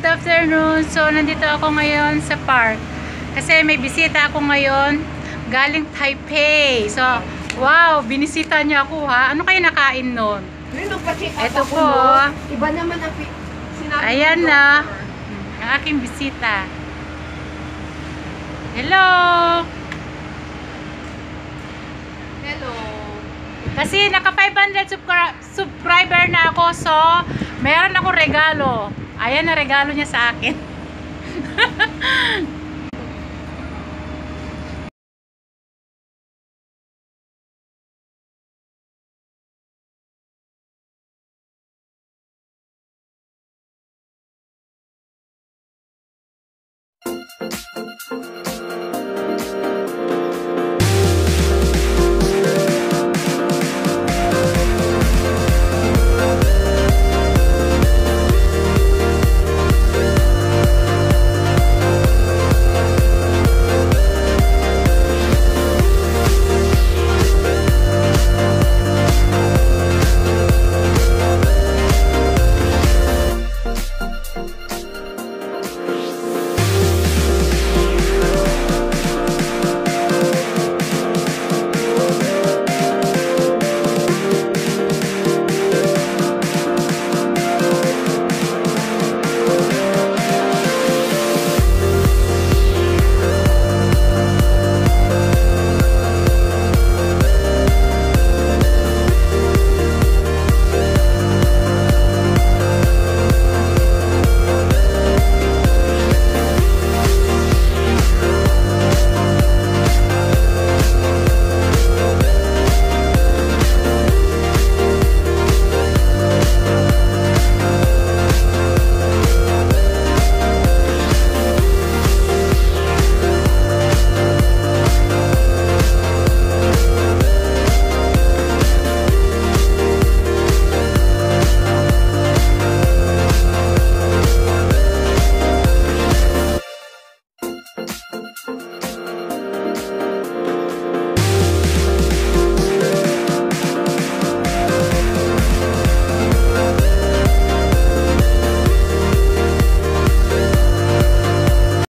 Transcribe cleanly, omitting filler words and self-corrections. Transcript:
good afternoon. So, nandito ako ngayon sa park. Kasi may bisita ako ngayon galing Taipei. So, wow, binisita niya ako ha. Ano kayo nakain nun? Ito po. Iba naman ang sinabi. Ayan na. Ang aking bisita. Hello! Hello. Kasi naka 500 subscriber na ako. So, meron ako regalo. Ayan na regalo niya sa akin.